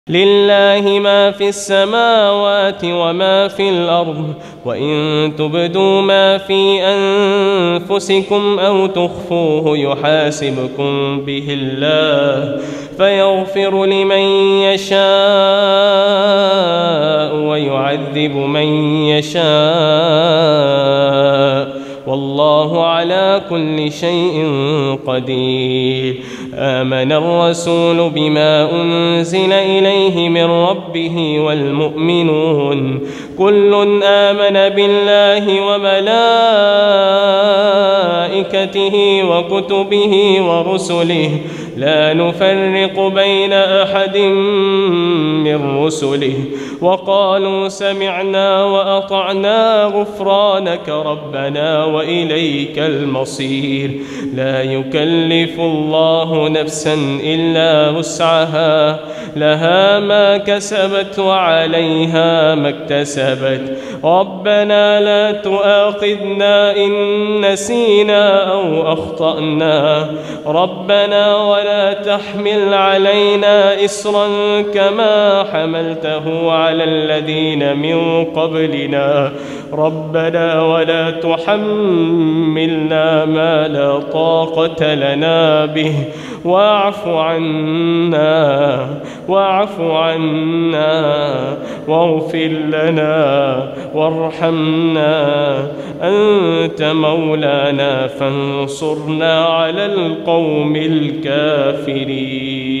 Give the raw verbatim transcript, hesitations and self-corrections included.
لله ما في السماوات وما في الأرض وإن تبدوا ما في أنفسكم أو تخفوه يحاسبكم به الله فيغفر لمن يشاء ويعذب من يشاء والله على كل شيء قدير. آمن الرسول بما أنزل إليه من ربه والمؤمنون كل آمن بالله وملائكته وكتبه ورسله لا نفرق بين أحد من رسله وقالوا سمعنا وأطعنا غفرانك ربنا وإليك المصير. لا يكلف الله نفسا إلا وسعها لها ما كسبت وعليها ما اكتسبت ربنا لا تؤاخذنا إن نسينا أو أخطأنا ربنا ولا تحمل علينا إصرا كما حملته على الذين من قبلنا ربنا ولا تحملنا ما لا طاقة لنا به واعف عنا واعف عنا واغفر لنا وارحمنا أنت مولانا فانصرنا على القوم الكافرين.